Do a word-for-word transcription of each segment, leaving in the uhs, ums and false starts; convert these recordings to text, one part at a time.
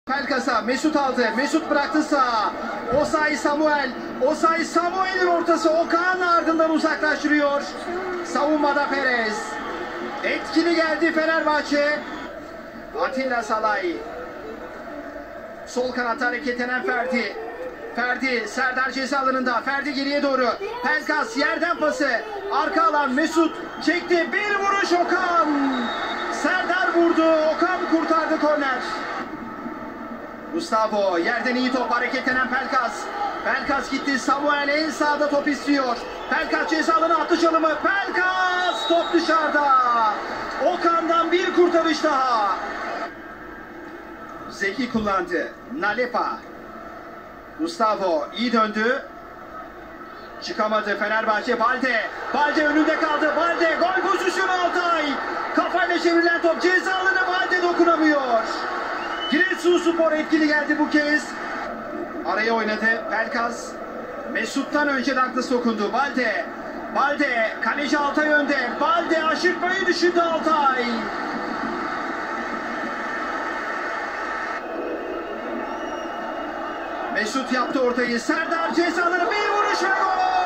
Pelkas'a Mesut aldı. Mesut bıraktı sağa. Osayi Samuel. Osayi Samuel'in ortası. Okan ardından uzaklaştırıyor. Savunmada Perez. Etkili geldi Fenerbahçe. Atilla Salay. Sol kanatta hareketlenen Ferdi. Ferdi Serdar ceza alanında. Ferdi geriye doğru. Pelkas yerden pası. Arka alan Mesut çekti. Bir vuruş Okan. Serdar vurdu. Okan kurtardı korner. Gustavo yerden iyi top, hareketlenen Pelkas. Pelkas gitti, Samuel en sağda top istiyor. Pelkas ceza alanı attı çalımı. Pelkas top dışarıda. Okan'dan bir kurtarış daha. Zeki kullandı. Nalepa. Gustavo iyi döndü. Çıkamadı Fenerbahçe. Balde. Balde önünde kaldı. Balde gol pozisyonu Altay. Kafayla çevrilen top ceza alanı, Balde dokunamıyor. Giresunspor etkili geldi bu kez. Araya oynadı Pelkas. Mesut'tan önce Douglas dokundu. Balde. Balde. Kaleci Altay önde. Balde aşırtmayı düşündü Altay. Mesut yaptı ortayı. Serdar cezaları, bir vuruş ve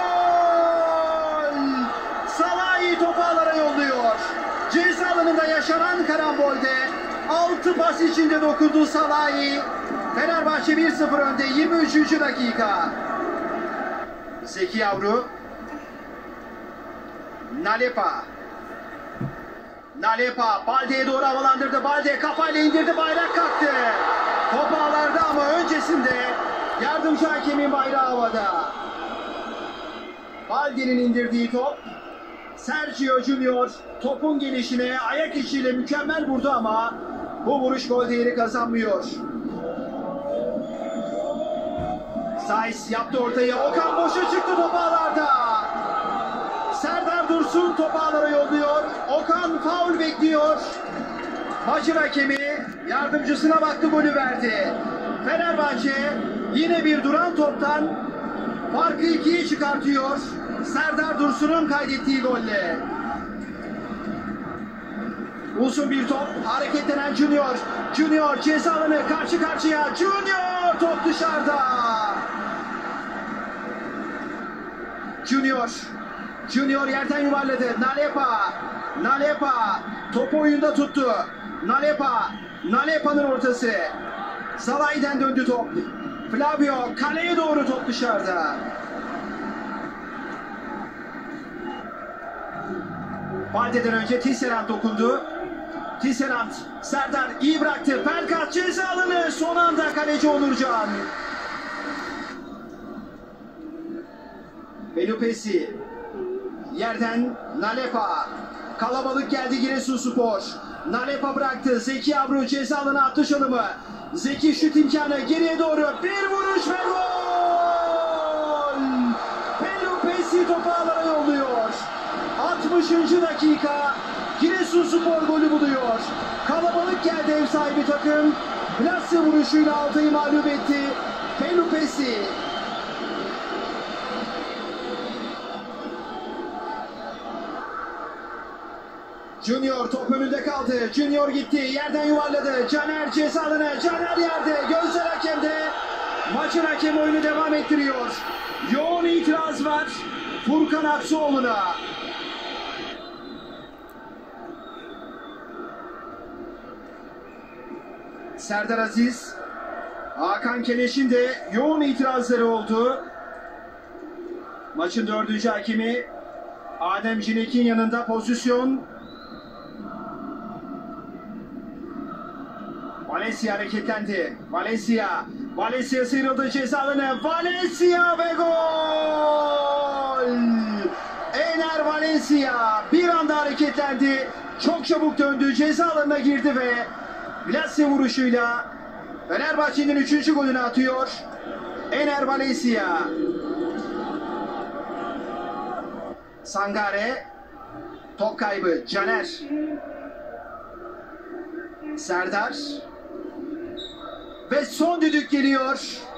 gol. Salah'ı topu ağlara yolluyor. Ceza alanında yaşanan karambolde altı pas içinde dokundu Salah'ı. Fenerbahçe bir sıfır önde. yirmi üçüncü dakika. Zeki Yavru. Nalepa. Nalepa Balde'ye doğru havalandırdı. Balde kafayla indirdi. Bayrak kalktı. Top ağlarda ama öncesinde yardımcı hakemin bayrağı havada. Balde'nin indirdiği top. Sergio Junior topun gelişine ayak içiyle mükemmel vurdu ama bu vuruş gol değeri kazanmıyor. Saiz yaptı ortaya. Okan boşa çıktı, top ağlarda. Serdar Dursun topu ağlara yolluyor. Okan faul bekliyor. Maçın hakemi yardımcısına baktı, golü verdi. Fenerbahçe yine bir duran toptan farkı ikiye çıkartıyor. Serdar Dursun'un kaydettiği golle. Uzun bir top, hareketlenen Junior. Junior ceza alanı, karşı karşıya. Junior top dışarıda. Junior. Junior yerden yuvarladı. Nalepa. Nalepa topu oyunda tuttu. Nalepa. Nalepa'nın ortası. Salah'den döndü top. Flavio kaleye doğru, top dışarıda. Balde'den önce Tisserand dokundu. Tisserand, Serdar iyi bıraktı. Pelkas ceza alanı, son anda kaleci Onurcan. Belupesi. Yerden Nalepa. Kalabalık geldi Giresunspor. Nalepa bıraktı. Zeki Yavru ceza alanı attı çalımı. Zeki şut imkanı, geriye doğru bir vuruş ve gol! Belupesi topu ağlara yolluyor. altmışıncı dakika. Giresunspor golü buluyor. Kalabalık geldi ev sahibi takım. Plase vuruşuyla Altay'ı mağlup etti. Belupesi. Junior top önünde kaldı. Junior gitti. Yerden yuvarladı. Caner ceza alanı. Caner yerde. Gözler hakemde. Maçın hakemi oyunu devam ettiriyor. Yoğun itiraz var Furkan Aksuoğlu'na. Serdar Aziz. Hakan Keleş'in de yoğun itirazları oldu. Maçın dördüncü hakemi Adem Cinek'in yanında pozisyon. Valencia hareketlendi. Valencia. Valencia sıyrıldı ceza alanı. Valencia ve gol! Ener Valencia bir anda hareketlendi. Çok çabuk döndü. Ceza alanına girdi ve Plase vuruşuyla Fenerbahçe'nin üçüncü golünü atıyor Ener Valencia. Sangare. Top kaybı. Caner. Serdar. Ve son düdük geliyor.